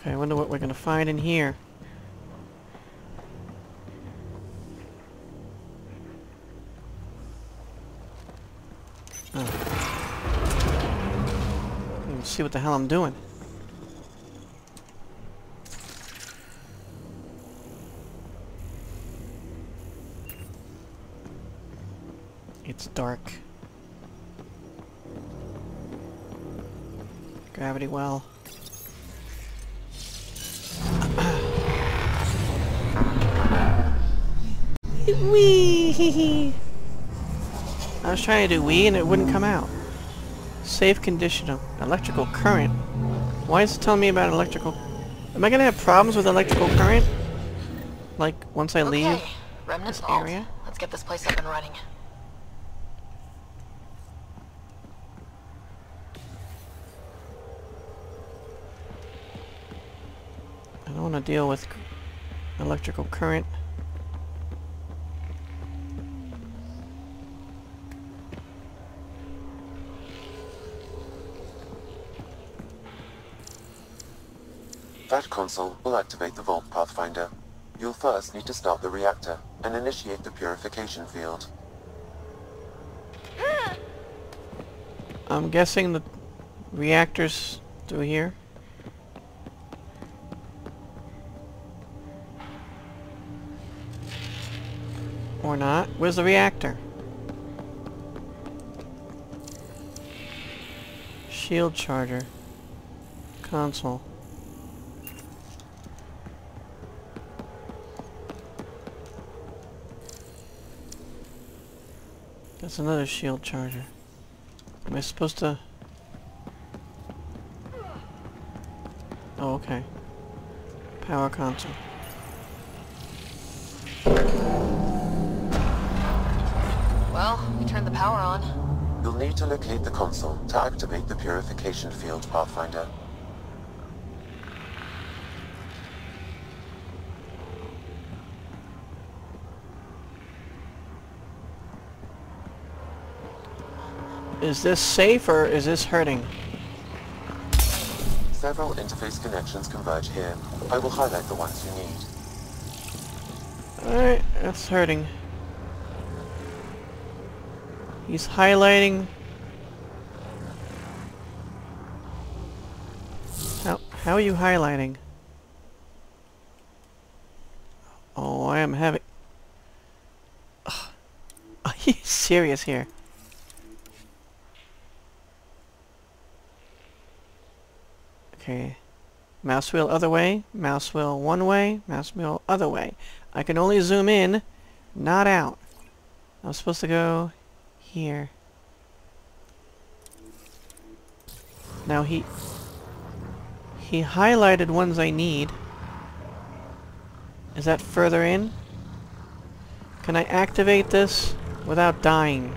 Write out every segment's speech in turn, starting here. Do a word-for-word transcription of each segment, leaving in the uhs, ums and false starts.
Okay, I wonder what we're gonna find in here. Oh. Let's see what the hell I'm doing. It's dark. Gravity well. Wee! I was trying to do wee and it wouldn't come out. Safe condition of electrical current. Why is it telling me about electrical? Am I gonna have problems with electrical current? Like once I leave okay. Remnant this vault. area? Let's get this place up and running. I don't want to deal with electrical current. That console will activate the Vault Pathfinder. You'll first need to start the reactor and initiate the purification field. I'm guessing the reactor's through here. Or not. Where's the reactor? Shield charger. Console. That's another shield charger. Am I supposed to... Oh, okay. Power console. Well, we turned the power on. You'll need to locate the console to activate the purification field, Pathfinder. Is this safe or is this hurting? Several interface connections converge here. I will highlight the ones you need. Alright, that's hurting. He's highlighting. How, how are you highlighting? Oh, I am having... Ugh. Are you serious here? Okay. Mouse wheel other way, mouse wheel one way, mouse wheel other way. I can only zoom in, not out. I'm supposed to go here. Now he... He highlighted ones I need. Is that further in? Can I activate this without dying?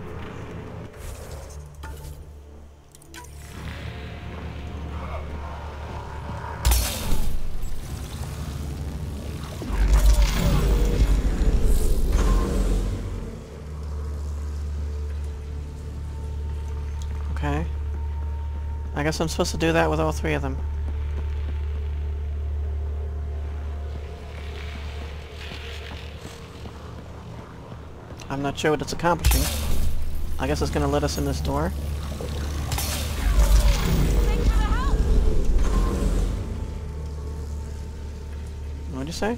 Okay. I guess I'm supposed to do that with all three of them. I'm not sure what it's accomplishing. I guess it's gonna let us in this door. What'd you say?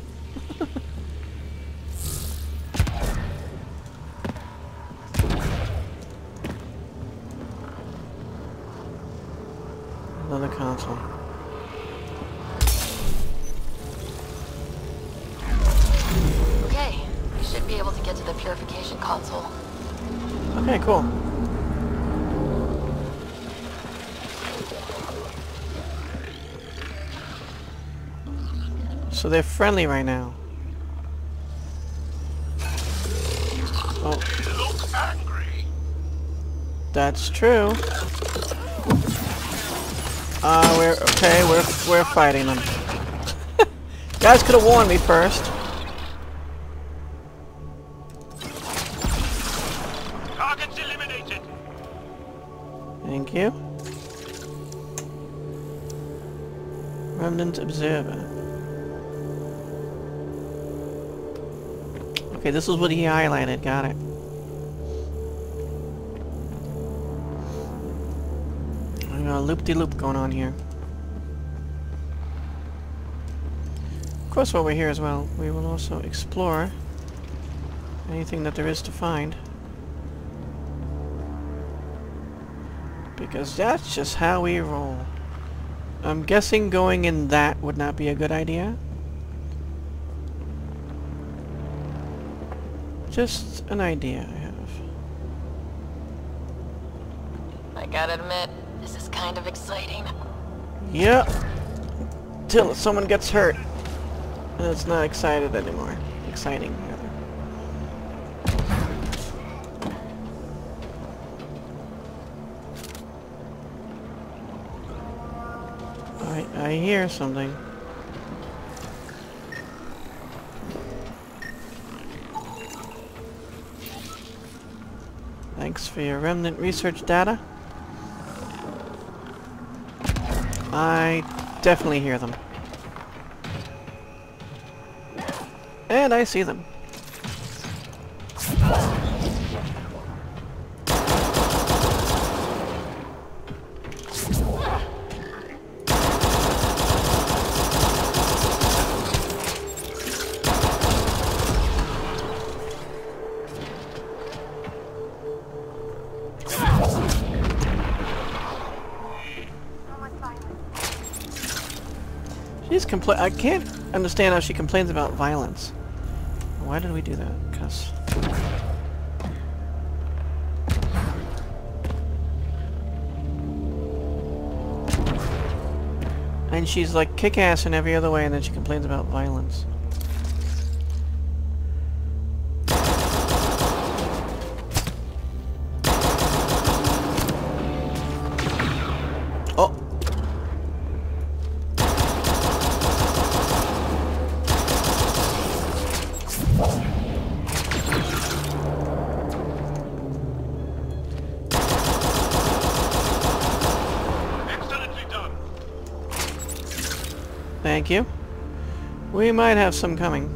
Another console. Okay, we should be able to get to the purification console. Okay, cool. So they're friendly right now. Oh. You look angry. That's true. Uh, we're okay. We're we're fighting them. Guys could have warned me first. Targets eliminated. Thank you. Remnant Observer. Okay, this is what he highlighted. Got it. I got a loop-de-loop going on here. Of course, while we're here as well, we will also explore anything that there is to find. Because that's just how we roll. I'm guessing going in that would not be a good idea. Just an idea I have. I gotta admit, this is kind of exciting. Yep. Till someone gets hurt. And it's not excited anymore. Exciting, rather. I, I hear something. Thanks for your remnant research data. I definitely hear them. And I see them. She's compla- I can't understand how she complains about violence. Why did we do that? Because... And she's like kick-ass in every other way, and then she complains about violence. Oh! Thank you. We might have some coming.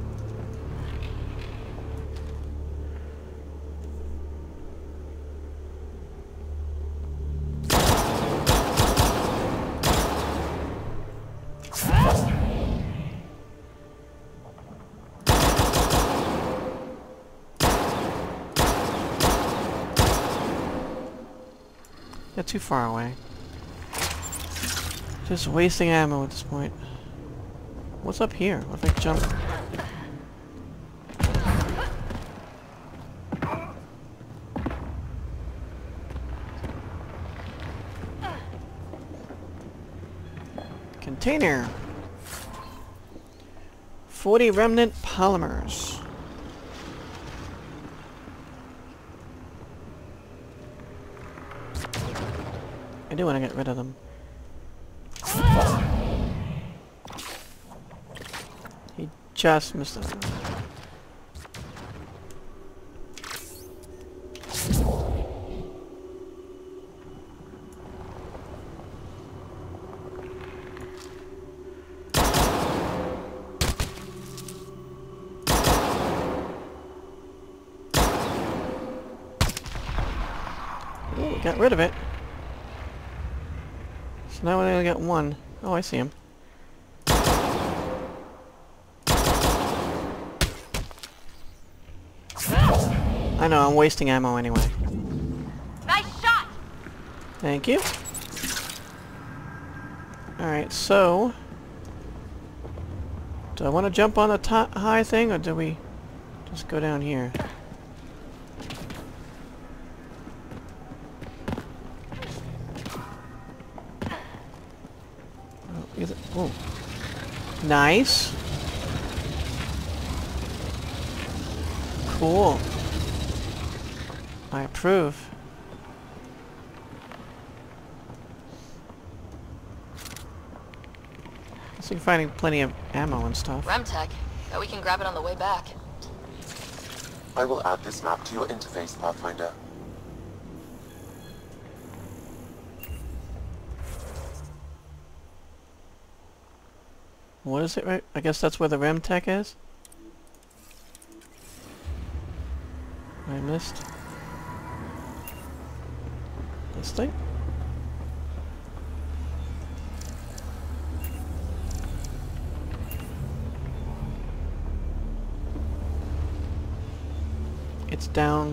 They're too far away. Just wasting ammo at this point. What's up here? What if I jump? Container. forty remnant polymers. I do want to get rid of them. He just missed it. Ooh, we got rid of it. So now we only got one. Oh, I see him. I know, I'm wasting ammo anyway. Nice shot! Thank you. Alright, so... Do I want to jump on the top high thing, or do we just go down here? Oh, either, oh. Nice. Cool. I approve. Guess we're finding plenty of ammo and stuff. Remtech. Bet we can grab it on the way back. I will add this map to your interface, Pathfinder. What is it, right? I guess that's where the R E M tech is? I missed. This thing? It's down.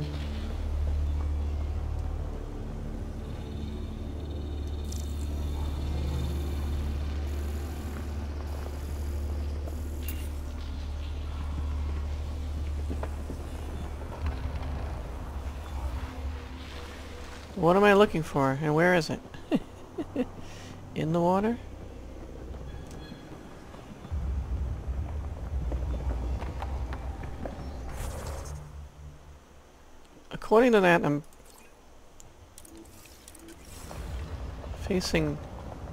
What am I looking for, and where is it? In the water? According to that, I'm facing...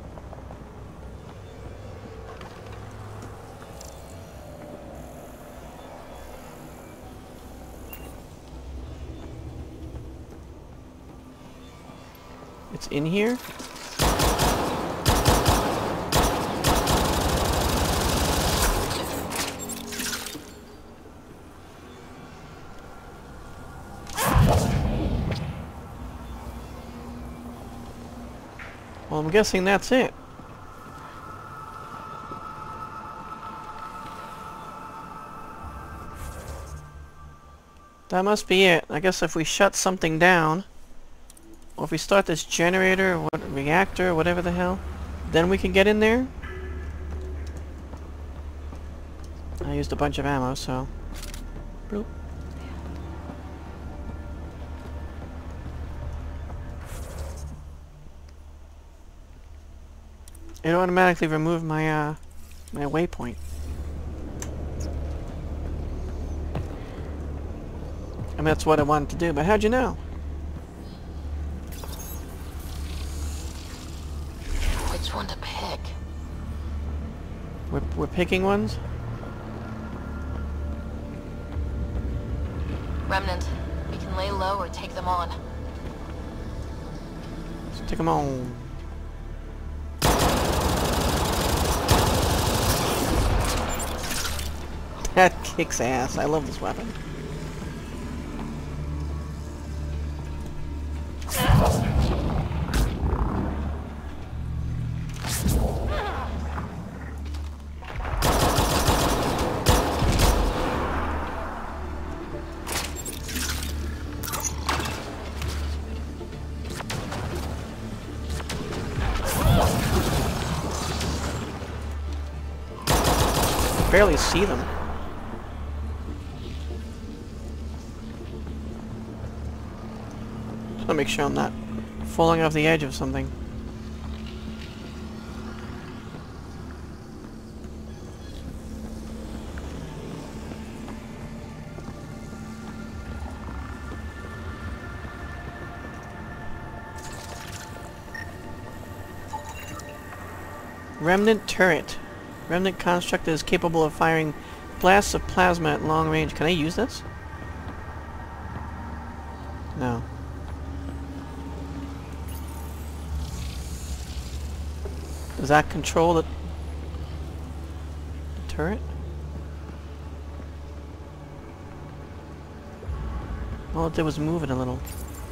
It's in here? Well, I'm guessing that's it. That must be it. I guess if we shut something down, or if we start this generator, or what, reactor, or whatever the hell, then we can get in there. I used a bunch of ammo, so... Bloop. It automatically removed my, uh, my waypoint. I mean, that's what I wanted to do, but how'd you know? Which one to pick? We're, we're picking ones? Remnant. We can lay low or take them on. Let's take them on. That kicks ass. I love this weapon. Barely see them. Just wanna make sure I'm not falling off the edge of something. Remnant turret. Remnant construct is capable of firing blasts of plasma at long range. Can I use this? No. Does that control the, the turret? All it did was move it a little.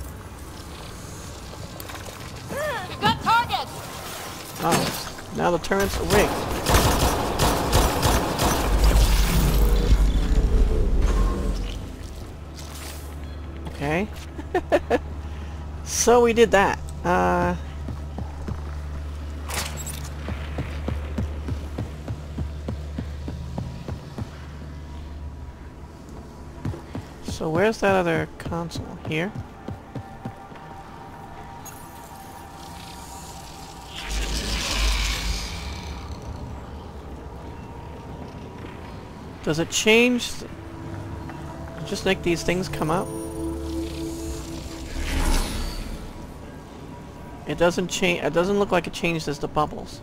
We've got targets! Oh. Now the turret's awake. Okay. So we did that. Uh... So where's that other console? Here? Does it change? Just make these things come up? It doesn't change. It doesn't look like it changes the bubbles.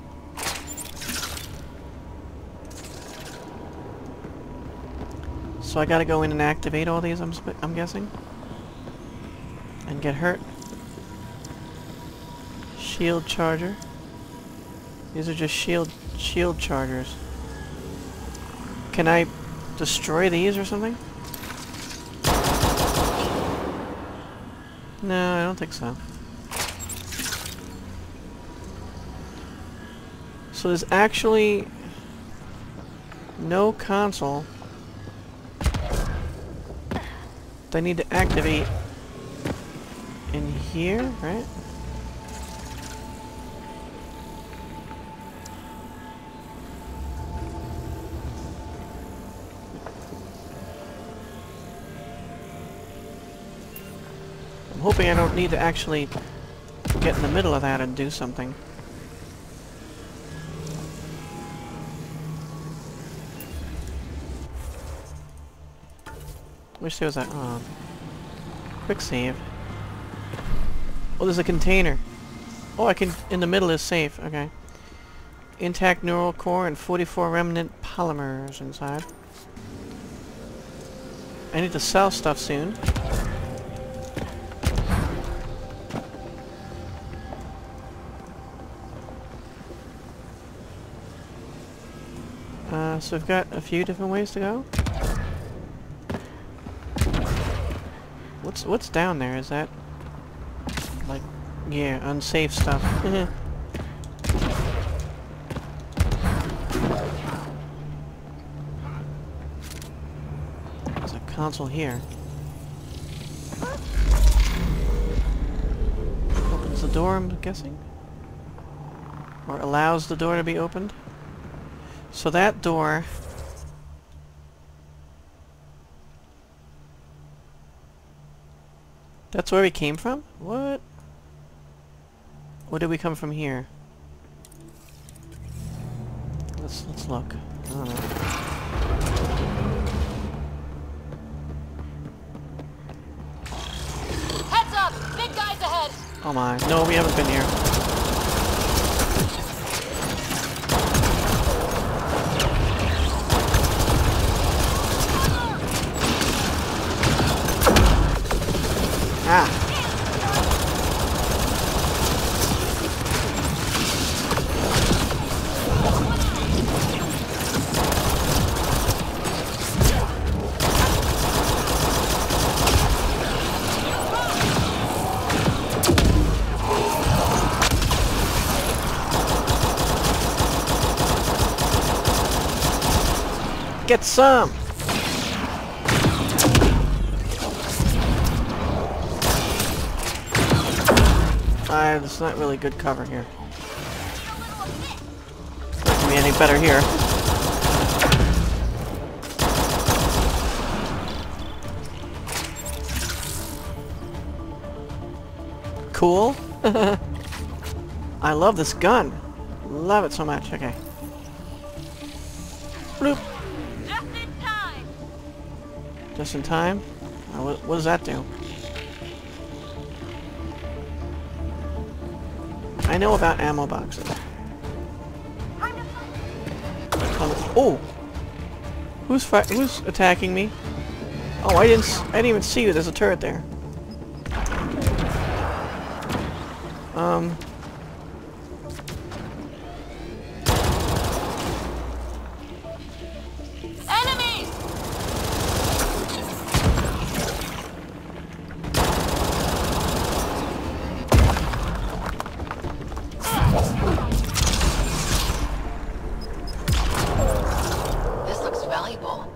So I gotta go in and activate all these, I'm, sp I'm guessing? And get hurt. Shield charger. These are just shield Shield chargers. Can I destroy these or something? No, I don't think so. So there's actually no console that I need to activate in here, right? I'm hoping I don't need to actually get in the middle of that and do something. Wish there was that. Oh. Quick save. Oh, there's a container. Oh, I can. In the middle is safe. Okay. Intact neural core and forty-four remnant polymers inside. I need to sell stuff soon. Uh, so we've got a few different ways to go. What's what's down there? Is that like, yeah, unsafe stuff? There's a console here. Opens the door, I'm guessing, or allows the door to be opened. So that door. That's where we came from? What? Or did we come from here? Let's let's look. I don't know. Heads up! Big guys ahead! Oh my. No, we haven't been here. Ah. Get some! Uh, it's not really good cover here. Not gonna be any better here. Cool. I love this gun. Love it so much. Okay. Bloop. Just in time! Just in time? Uh, what, what does that do? I know about ammo boxes. Oh! Who's fi- who's attacking me? Oh, I didn't s I didn't even see you. There's a turret there. Um. Enemies! This looks valuable.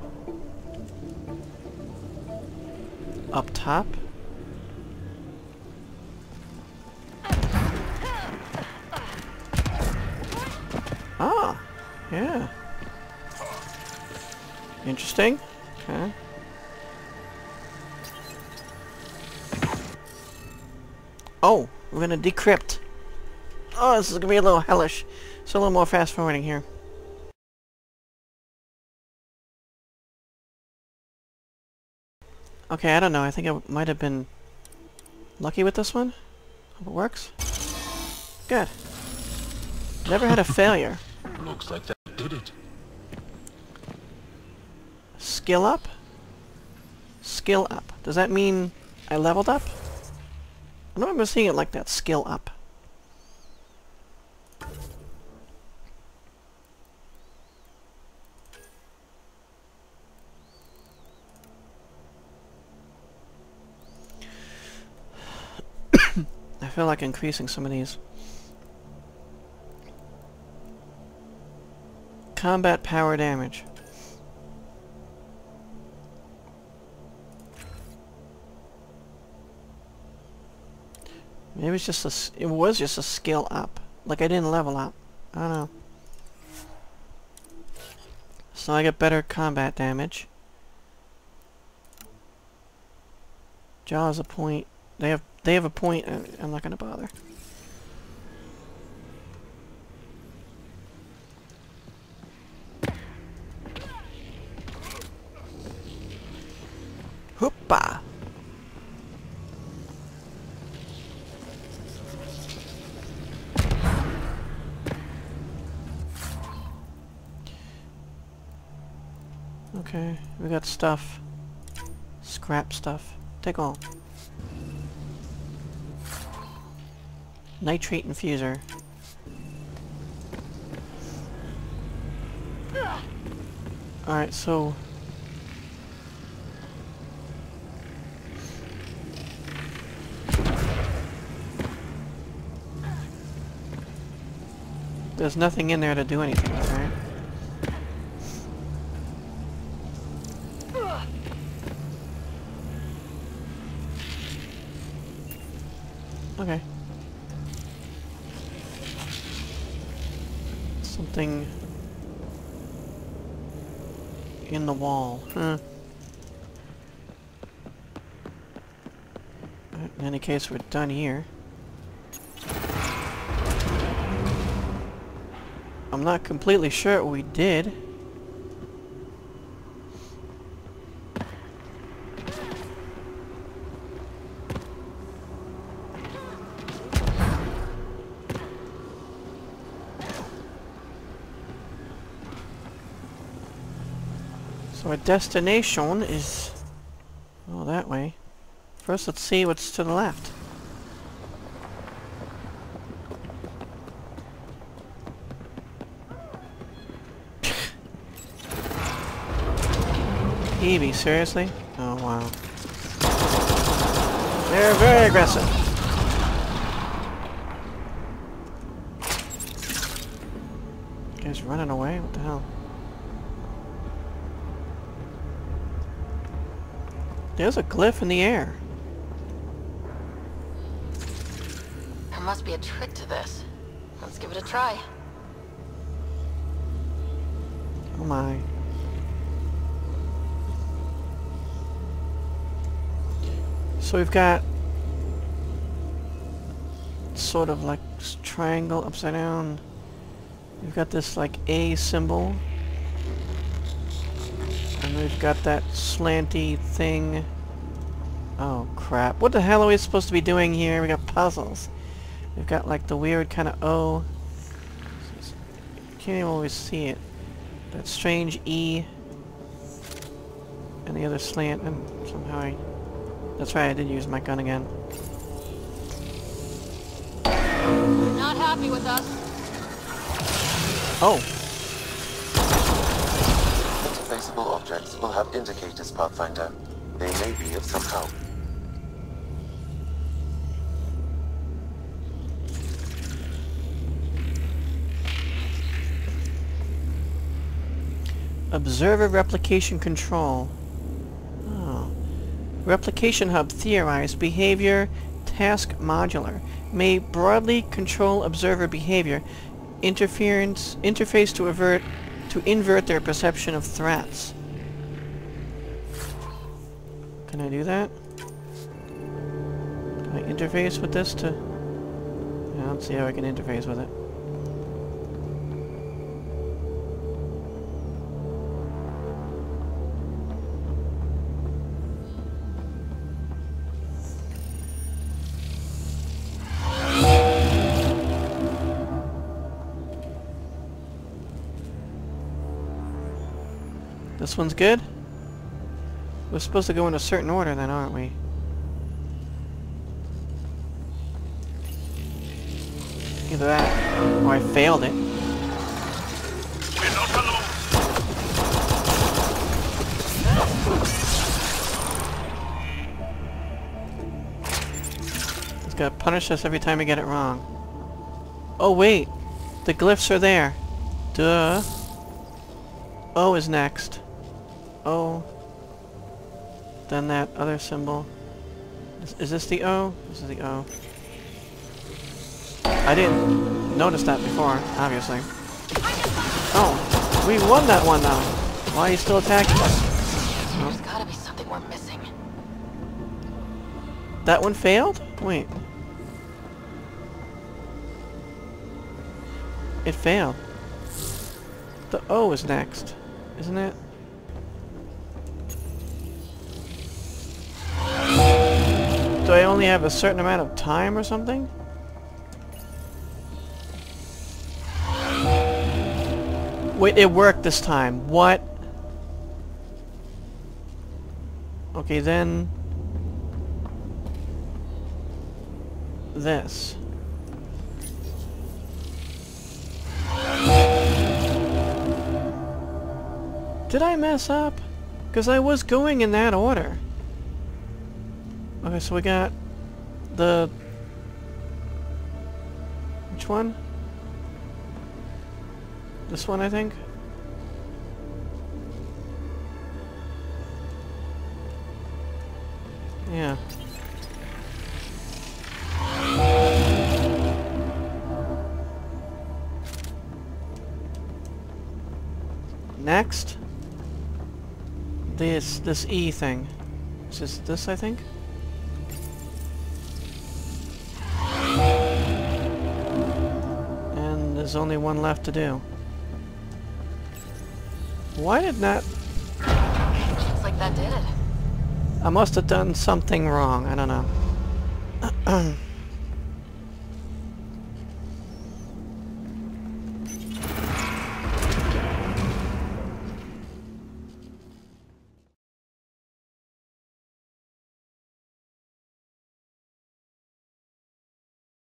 Up top? Ah, yeah. Interesting. Okay. Oh, we're gonna decrypt. Oh, this is gonna be a little hellish. So a little more fast forwarding here. Okay, I don't know. I think I might have been lucky with this one. Hope it works. Good. Never had a failure. Looks like that did it. Skill up? Skill up. Does that mean I leveled up? I don't remember seeing it like that. Skill up. I feel like increasing some of these. Combat power damage. Maybe it's just a, s- it was just a skill up. Like I didn't level up. I don't know. So I get better combat damage. Jaws a point. They have they have a point. uh, I'm not gonna bother. Hoopa! Okay, we got stuff. Scrap stuff. Take all. Nitrate infuser. Alright, so... there's nothing in there to do anything with, right? Okay. Something in the wall. Huh. In any case, we're done here. I'm not completely sure what we did. So our destination is... oh, that way. First, let's see what's to the left. Evie, seriously? Oh, wow. They're very aggressive. Guys running away? What the hell? There's a glyph in the air. There must be a trick to this. Let's give it a try. Oh my. So we've got sort of like s- triangle upside down. We've got this like A symbol. And we've got that slanty thing. Oh crap. What the hell are we supposed to be doing here? We got puzzles. We've got like the weird kind of O. Can't even always see it. That strange E. And the other slant. And somehow I... that's right, I did use my gun again. Not happy with us. Oh! Interfaceable objects will have indicators, Pathfinder. They may be of some help. Observer replication control. Oh. Replication hub theorized behavior task modular may broadly control observer behavior interference interface to avert to invert their perception of threats. Can I do that? Can I interface with this to... yeah, let's see how I can interface with it. This one's good? We're supposed to go in a certain order then, aren't we? Either that, or I failed it. We're not alone. These gonna punish us every time we get it wrong. Oh wait, the glyphs are there. Duh. O is next. O. Then that other symbol. Is, is this the O? This is the O. I didn't notice that before, obviously. Oh, we won that one now. Why are you still attacking us? There's gotta be something we're missing. That one failed? Wait. It failed. The O is next, isn't it? Do I only have a certain amount of time or something? Wait, it worked this time. What? Okay, then... this. Did I mess up? Because I was going in that order. Okay, so we got the... which one? This one, I think? Yeah. Next, this this E thing. Is this this, I think? And there's only one left to do. Why did not... Looks like that did it. I must have done something wrong. I don't know.